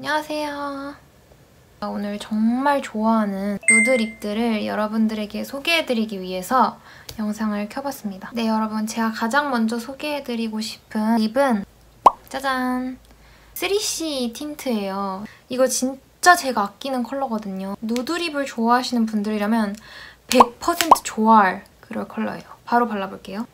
안녕하세요. 오늘 정말 좋아하는 누드 립들을 여러분들에게 소개해드리기 위해서 영상을 켜봤습니다. 네, 여러분, 제가 가장 먼저 소개해드리고 싶은 립은 짜잔! 3C 틴트예요. 이거 진짜 제가 아끼는 컬러거든요. 누드 립을 좋아하시는 분들이라면 100% 좋아할 그런 컬러예요. 바로 발라볼게요.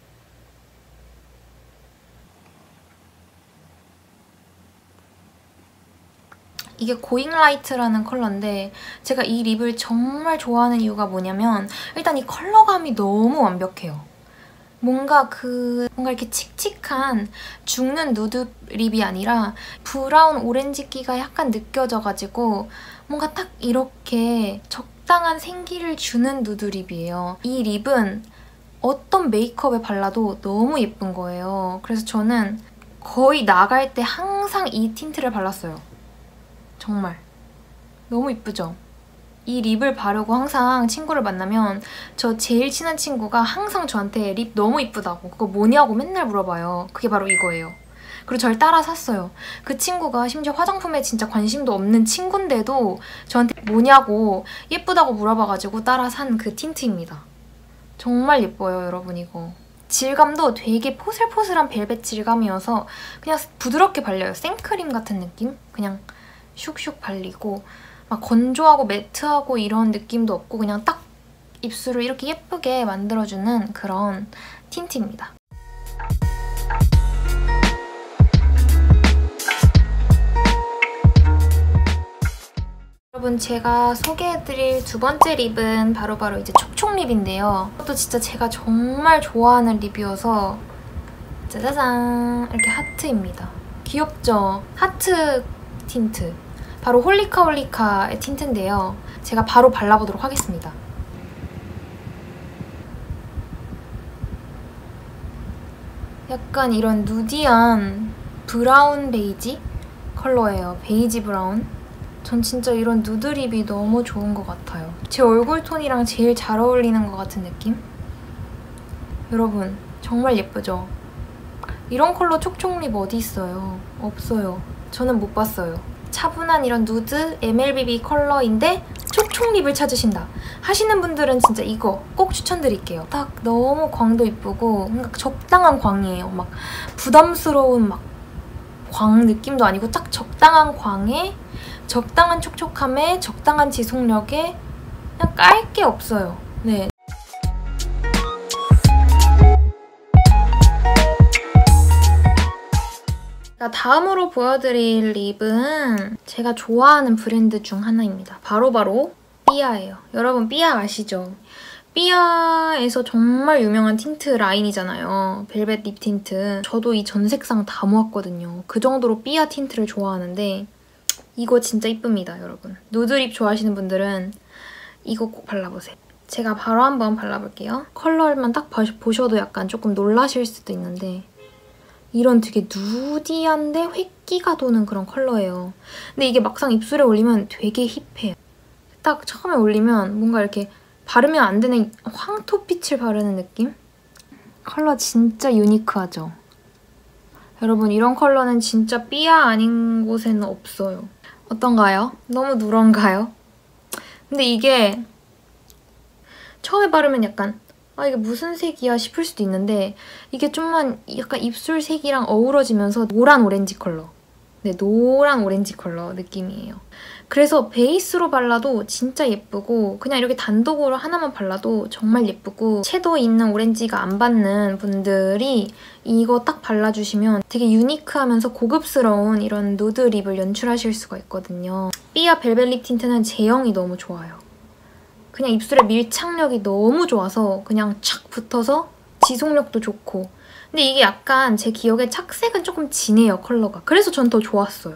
이게 고잉 라이트라는 컬러인데 제가 이 립을 정말 좋아하는 이유가 뭐냐면 일단 이 컬러감이 너무 완벽해요. 뭔가 이렇게 칙칙한 죽는 누드 립이 아니라 브라운 오렌지기가 약간 느껴져가지고 뭔가 딱 이렇게 적당한 생기를 주는 누드 립이에요. 이 립은 어떤 메이크업에 발라도 너무 예쁜 거예요. 그래서 저는 거의 나갈 때 항상 이 틴트를 발랐어요. 정말 너무 이쁘죠? 이 립을 바르고 항상 친구를 만나면 저 제일 친한 친구가 항상 저한테 립 너무 이쁘다고 그거 뭐냐고 맨날 물어봐요. 그게 바로 이거예요. 그리고 저를 따라 샀어요. 그 친구가 심지어 화장품에 진짜 관심도 없는 친구인데도 저한테 뭐냐고 예쁘다고 물어봐가지고 따라 산 그 틴트입니다. 정말 예뻐요, 여러분. 이거 질감도 되게 포슬포슬한 벨벳 질감이어서 그냥 부드럽게 발려요. 생크림 같은 느낌? 그냥 슉슉 발리고 막 건조하고 매트하고 이런 느낌도 없고 그냥 딱 입술을 이렇게 예쁘게 만들어주는 그런 틴트입니다. 여러분, 제가 소개해드릴 두 번째 립은 바로 이제 촉촉 립인데요. 이것도 진짜 제가 정말 좋아하는 립이어서 짜자잔! 이렇게 하트입니다. 귀엽죠? 하트 틴트. 바로 홀리카 홀리카의 틴트인데요. 제가 바로 발라보도록 하겠습니다. 약간 이런 누디한 브라운 베이지 컬러예요. 베이지 브라운. 전 진짜 이런 누드 립이 너무 좋은 것 같아요. 제 얼굴 톤이랑 제일 잘 어울리는 것 같은 느낌? 여러분, 정말 예쁘죠? 이런 컬러 촉촉 립 어디 있어요? 없어요. 저는 못 봤어요. 차분한 이런 누드 MLBB 컬러인데 촉촉 립을 찾으신다 하시는 분들은 진짜 이거 꼭 추천드릴게요. 딱 너무 광도 이쁘고 뭔가 적당한 광이에요. 막 부담스러운 막 광 느낌도 아니고 딱 적당한 광에 적당한 촉촉함에 적당한 지속력에 그냥 깔 게 없어요. 네. 다음으로 보여드릴 립은 제가 좋아하는 브랜드 중 하나입니다. 바로 삐아예요. 여러분, 삐아 아시죠? 삐아에서 정말 유명한 틴트 라인이잖아요. 벨벳 립 틴트. 저도 이 전 색상 다 모았거든요. 그 정도로 삐아 틴트를 좋아하는데 이거 진짜 이쁩니다, 여러분. 누드 립 좋아하시는 분들은 이거 꼭 발라보세요. 제가 바로 한번 발라볼게요. 컬러만 딱 보셔도 약간 조금 놀라실 수도 있는데 이런 되게 누디한데 획기가 도는 그런 컬러예요. 근데 이게 막상 입술에 올리면 되게 힙해요. 딱 처음에 올리면 뭔가 이렇게 바르면 안 되는 황토빛을 바르는 느낌? 컬러 진짜 유니크하죠? 여러분, 이런 컬러는 진짜 삐아 아닌 곳에는 없어요. 어떤가요? 너무 누런가요? 근데 이게 처음에 바르면 약간 이게 무슨 색이야 싶을 수도 있는데 이게 좀만 약간 입술 색이랑 어우러지면서 노란 오렌지 컬러. 네, 노란 오렌지 컬러 느낌이에요. 그래서 베이스로 발라도 진짜 예쁘고 그냥 이렇게 단독으로 하나만 발라도 정말 예쁘고 섀도우 있는 오렌지가 안 받는 분들이 이거 딱 발라주시면 되게 유니크하면서 고급스러운 이런 누드 립을 연출하실 수가 있거든요. 삐아 벨벳 립 틴트는 제형이 너무 좋아요. 그냥 입술에 밀착력이 너무 좋아서 그냥 착 붙어서 지속력도 좋고 근데 이게 약간 제 기억에 착색은 조금 진해요, 컬러가. 그래서 전 더 좋았어요.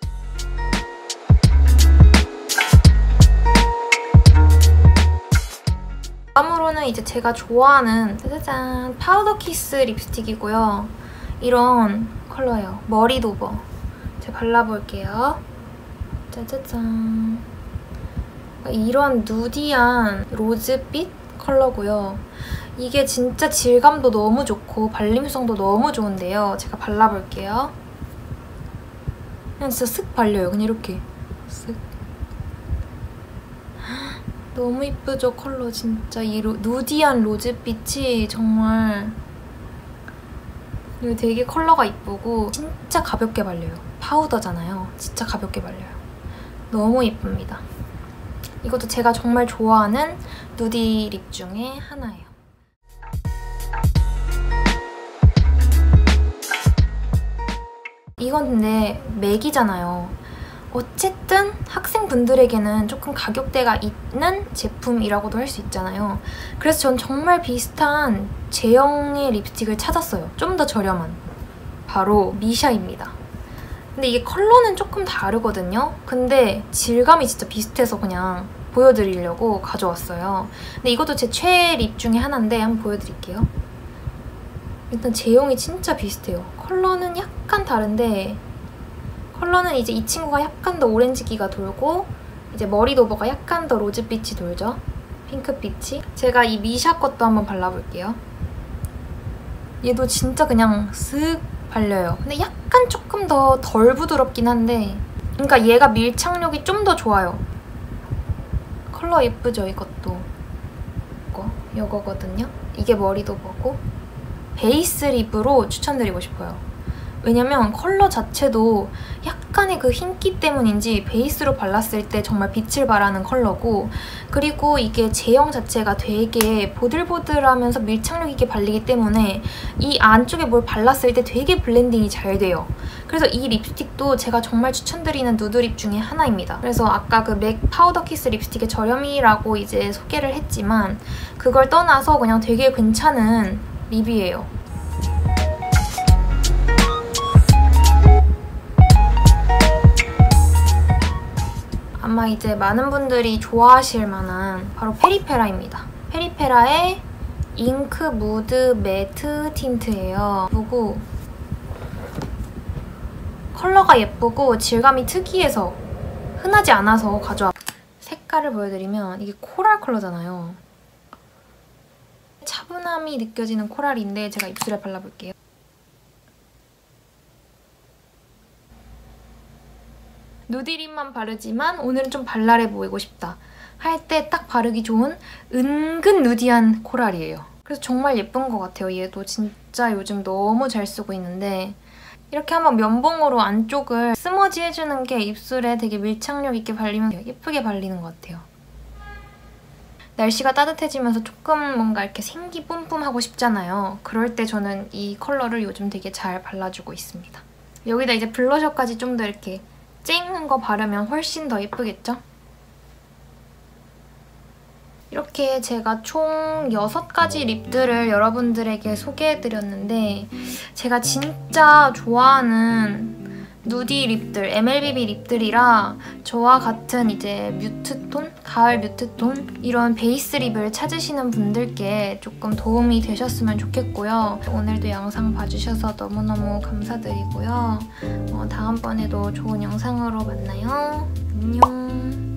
다음으로는 이제 제가 좋아하는 짜자잔 파우더 키스 립스틱이고요. 이런 컬러예요. 머리 도버. 제가 발라볼게요. 짜자잔. 이런 누디한 로즈빛 컬러고요. 이게 진짜 질감도 너무 좋고 발림성도 너무 좋은데요. 제가 발라볼게요. 그냥 진짜 쓱 발려요. 그냥 이렇게 쓱. 너무 이쁘죠? 컬러 진짜. 이 누디한 로즈빛이 정말, 그리고 되게 컬러가 이쁘고 진짜 가볍게 발려요. 파우더잖아요. 진짜 가볍게 발려요. 너무 이쁩니다. 이것도 제가 정말 좋아하는 누디 립 중에 하나예요. 이건 근데 맥이잖아요. 어쨌든 학생분들에게는 조금 가격대가 있는 제품이라고도 할 수 있잖아요. 그래서 전 정말 비슷한 제형의 립스틱을 찾았어요. 좀 더 저렴한. 바로 미샤입니다. 근데 이게 컬러는 조금 다르거든요. 근데 질감이 진짜 비슷해서 그냥 보여드리려고 가져왔어요. 근데 이것도 제 최애 립 중에 하나인데 한번 보여드릴게요. 일단 제형이 진짜 비슷해요. 컬러는 약간 다른데, 컬러는 이제 이 친구가 약간 더 오렌지기가 돌고 이제 머리 도버가 약간 더 로즈빛이 돌죠. 핑크빛이. 제가 이 미샤 것도 한번 발라볼게요. 얘도 진짜 그냥 쓱 발려요. 근데 약간 조금 더 덜 부드럽긴 한데, 그러니까 얘가 밀착력이 좀 더 좋아요. 컬러 예쁘죠, 이것도. 이거거든요. 이게 머리 도버고 베이스 립으로 추천드리고 싶어요. 왜냐면 컬러 자체도 약간의 그 흰기 때문인지 베이스로 발랐을 때 정말 빛을 발하는 컬러고, 그리고 이게 제형 자체가 되게 보들보들하면서 밀착력 있게 발리기 때문에 이 안쪽에 뭘 발랐을 때 되게 블렌딩이 잘 돼요. 그래서 이 립스틱도 제가 정말 추천드리는 누드립 중에 하나입니다. 그래서 아까 그 맥 파우더 키스 립스틱의 저렴이라고 이제 소개를 했지만 그걸 떠나서 그냥 되게 괜찮은 립이에요. 아마 이제 많은 분들이 좋아하실 만한 바로 페리페라입니다. 페리페라의 잉크 무드 매트 틴트예요. 예쁘고 컬러가 예쁘고 질감이 특이해서 흔하지 않아서 가져와. 색깔을 보여드리면 이게 코랄 컬러잖아요. 차분함이 느껴지는 코랄인데 제가 입술에 발라볼게요. 누디립만 바르지만 오늘은 좀 발랄해 보이고 싶다 할 때 딱 바르기 좋은 은근 누디한 코랄이에요. 그래서 정말 예쁜 것 같아요. 얘도 진짜 요즘 너무 잘 쓰고 있는데 이렇게 한번 면봉으로 안쪽을 스머지 해주는 게 입술에 되게 밀착력 있게 발리면 예쁘게 발리는 것 같아요. 날씨가 따뜻해지면서 조금 뭔가 이렇게 생기 뿜뿜하고 싶잖아요. 그럴 때 저는 이 컬러를 요즘 되게 잘 발라주고 있습니다. 여기다 이제 블러셔까지 좀 더 이렇게 쨍한 거 바르면 훨씬 더 예쁘겠죠? 이렇게 제가 총 6가지 립들을 여러분들에게 소개해드렸는데 제가 진짜 좋아하는 누디 립들, MLBB 립들이라 저와 같은 이제 뮤트톤? 가을 뮤트톤? 이런 베이스 립을 찾으시는 분들께 조금 도움이 되셨으면 좋겠고요. 오늘도 영상 봐주셔서 너무너무 감사드리고요. 다음번에도 좋은 영상으로 만나요. 안녕.